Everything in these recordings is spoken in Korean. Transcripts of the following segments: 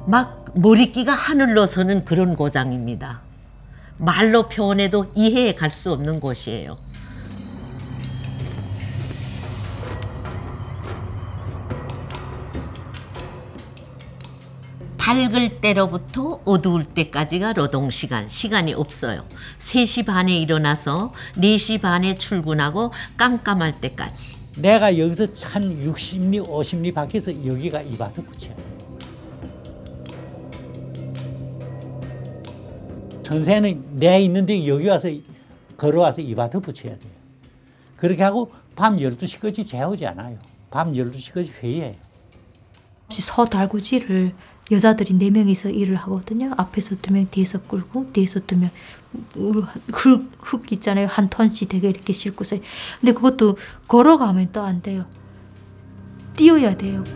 막 머리끼가 하늘로 서는 그런 고장입니다. 말로 표현해도 이해해 갈 수 없는 곳이에요. 밝을 때로부터 어두울 때까지가 노동시간, 시간이 없어요. 3시 반에 일어나서 4시 반에 출근하고 깜깜할 때까지. 내가 여기서 한 60리, 50리 밖에서 여기가 이 밭을 붙여야 돼요. 전세는 내가 있는데 여기 와서 걸어와서 이 밭을 붙여야 돼요. 그렇게 하고 밤 12시까지 재우지 않아요. 밤 12시까지 회의해요. 서 달구지를 여자들이 4명이서 일을 하거든요. 앞에서 2명, 뒤에서 끌고, 뒤에서 2명. 흙 있잖아요. 한 톤씩 되게 이렇게 싣고서. 근데 그것도 걸어가면 또 안 돼요. 뛰어야 돼요.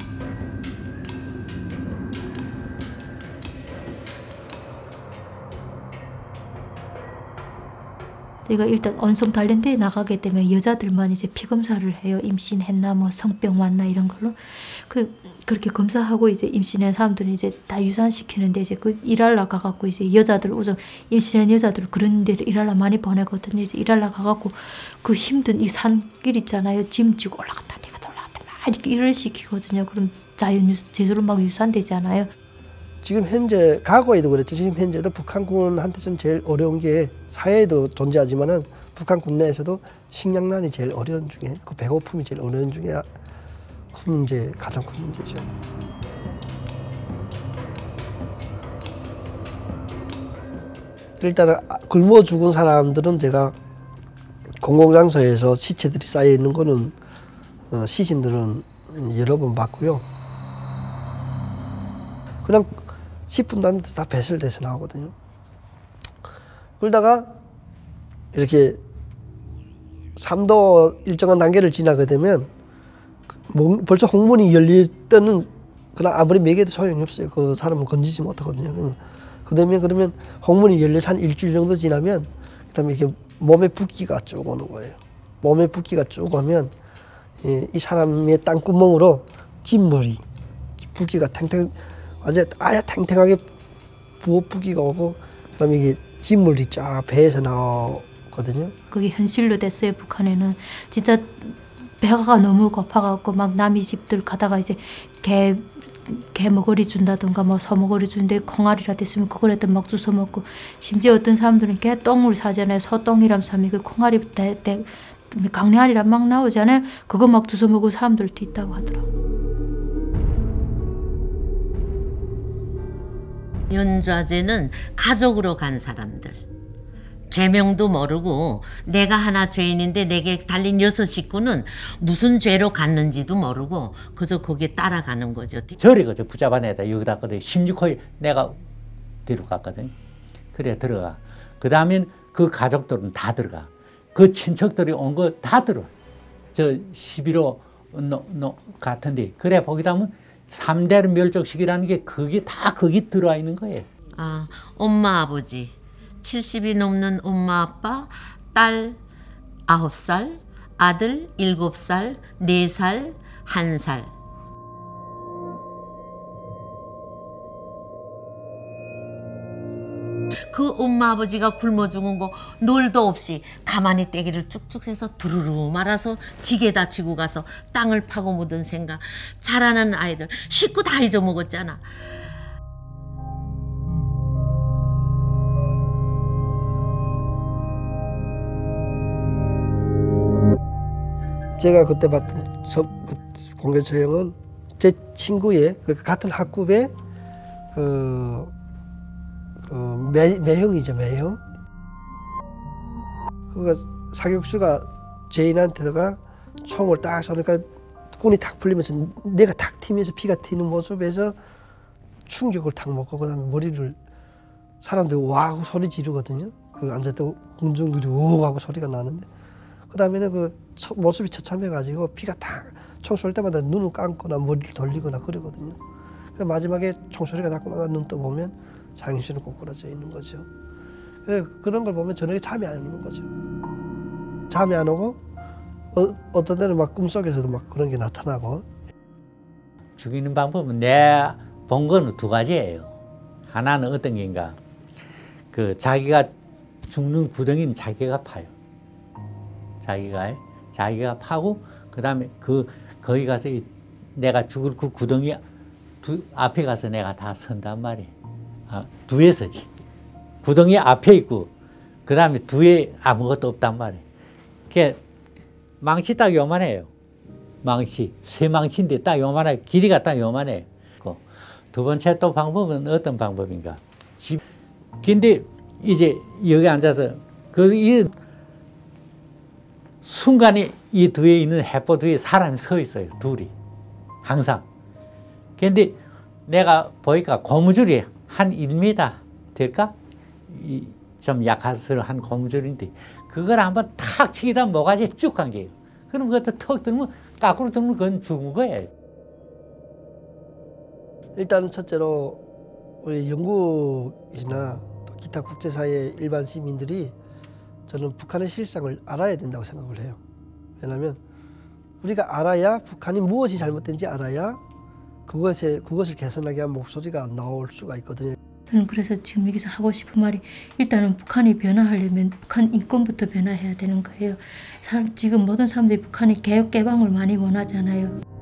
내가 일단 언성 단련대에 나가게 되면 여자들만 이제 피 검사를 해요. 임신했나 뭐 성병 왔나 이런 걸로. 그렇게 검사하고 이제 임신한 사람들은 이제 다 유산시키는데 이제 그 일하러 가갖고 이제 여자들 우선 임신한 여자들 그런 데를 일하러 많이 보내거든요. 이제 일하러 가갖고 그 힘든 이 산길 있잖아요. 짐 지고 올라갔다 내가 올라갔다 막 이렇게 일을 시키거든요. 그럼 제대로 막 유산되잖아요. 지금 현재 과거에도 그랬죠. 지금 현재도 북한군한테서는 제일 어려운 게 사회에도 존재하지만은 북한군 내에서도 식량난이 제일 어려운 중에 그 배고픔이 제일 어려운 중에 큰 문제, 가장 큰 문제죠. 일단은 굶어 죽은 사람들은 제가 공공장소에서 시체들이 쌓여 있는 거는 시신들은 여러 번 봤고요. 그냥 10분도 안 돼서 다 배설돼서 나오거든요. 그러다가 이렇게 3도 일정한 단계를 지나게 되면 벌써 홍문이 열릴 때는 그냥 아무리 먹여도 소용이 없어요. 그 사람은 건지지 못하거든요. 그러면 홍문이 열려서 한 일주일 정도 지나면 그다음에 이렇게 몸에 붓기가 쭉 오는 거예요. 몸에 붓기가 쭉 오면 이 사람의 땅구멍으로 진물이 붓기가 완전 아예 탱탱하게 붓기가 오고 그다음에 이게 진물이 쫙 배에서 나오거든요. 그게 현실로 됐어요. 북한에는 진짜 배가 너무 고파갖고 막 남의 집들 가다가 이제 개 먹거리 준다던가 뭐 소먹거리 주는데 콩알이라 됐으면 그거라도 막 주워 먹고 심지어 어떤 사람들은 개 똥을 사잖아요. 소똥이란 사람이 그 콩알이 강내알이란 막 나오잖아요. 그거 막 주워 먹고 사람들도 있다고 하더라고요. 연좌제는 가족으로 간 사람들. 죄명도 모르고 내가 하나 죄인인데 내게 달린 6 식구는 무슨 죄로 갔는지도 모르고 그저 거기에 따라가는 거죠. 저리 그저 붙잡아내다 여기다 그래 16호에 내가 뒤로 갔거든. 그래 들어가. 그 다음엔 그 가족들은 다 들어가. 그 친척들이 온 거 다 들어와. 저 11호 같은데 그래 보기다 하면 3대 멸족식이라는 게 그게 다 거기 들어와 있는 거예요. 아, 엄마 아버지 70이 넘는 엄마 아빠 딸 9살 아들 7살 4살 1살 그 엄마 아버지가 굶어 죽은 거 놀도 없이 가만히 떼기를 쭉쭉 해서 두루루 말아서 지게다 지고 가서 땅을 파고 묻은 생각. 자라는 아이들 식구 다 잊어먹었잖아. 제가 그때 봤던 그 공개 처형은 제 친구의 같은 학급의 매형이죠, 매형. 그가 사격수가 죄인한테다가 총을 딱 쏘니까 꾼이 탁 풀리면서 내가 탁 튀면서 피가 튀는 모습에서 충격을 탁 먹고 그다음에 머리를 사람들이 와 하고 소리 지르거든요. 그 앉았다고 공중들이 우 하고 소리가 나는데 그다음에는 그 모습이 처참해가지고 피가 탁 총 쏠 때마다 눈을 감거나 머리를 돌리거나 그러거든요. 그래서 마지막에 총소리가 났고 나가 눈 떠보면 장인신은 꼬꾸라져 있는 거죠. 그래 그런 걸 보면 저녁에 잠이 안 오는 거죠. 잠이 안 오고 어떤 데는 막 꿈속에서도 막 그런 게 나타나고. 죽이는 방법은 내 본 거는 두 가지예요. 하나는 어떤 게인가, 그 자기가 죽는 구덩이는 자기가 파요. 자기가 파고, 그 다음에 거기 가서 내가 죽을 그 구덩이 앞에 가서 내가 다 선단 말이에요. 뒤에 서지. 구덩이 앞에 있고, 그 다음에 뒤에 아무것도 없단 말이에요. 그게 망치 딱 요만해요. 새 망치인데 딱 요만해. 길이가 딱 요만해요. 두 번째 또 방법은 어떤 방법인가? 근데 이제 여기 앉아서 이 순간에 이 뒤에 있는 햇볕 뒤에 사람이 서 있어요. 둘이. 항상. 근데 내가 보니까 고무줄이 한 1m 될까? 좀 약한 고무줄인데 그걸 한번 탁 치기다 모가지에 쭉 감겨요. 그럼 그것도 턱 들면 까꾸로 들면 그건 죽은 거예요. 일단 첫째로 우리 영국이나 또 기타 국제사회 일반 시민들이 저는 북한의 실상을 알아야 된다고 생각을 해요. 왜냐하면 우리가 알아야 북한이 무엇이 잘못된지 알아야 그것을 개선하기 위한 목소리가 나올 수가 있거든요. 저는 그래서 지금 여기서 하고 싶은 말이 일단은 북한이 변화하려면 북한 인권부터 변화해야 되는 거예요. 지금 모든 사람들이 북한이 개혁 개방을 많이 원하잖아요.